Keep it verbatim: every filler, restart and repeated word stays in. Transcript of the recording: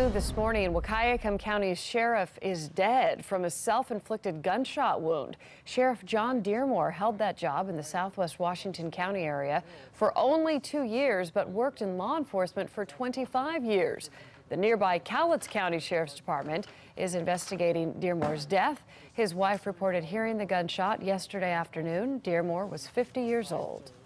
New this morning, Wahkiakum County's sheriff is dead from a self-inflicted gunshot wound. Sheriff John Dearmore held that job in the southwest Washington County area for only two years, but worked in law enforcement for twenty-five years. The nearby Cowlitz County Sheriff's Department is investigating Dearmore's death. His wife reported hearing the gunshot yesterday afternoon. Dearmore was fifty years old.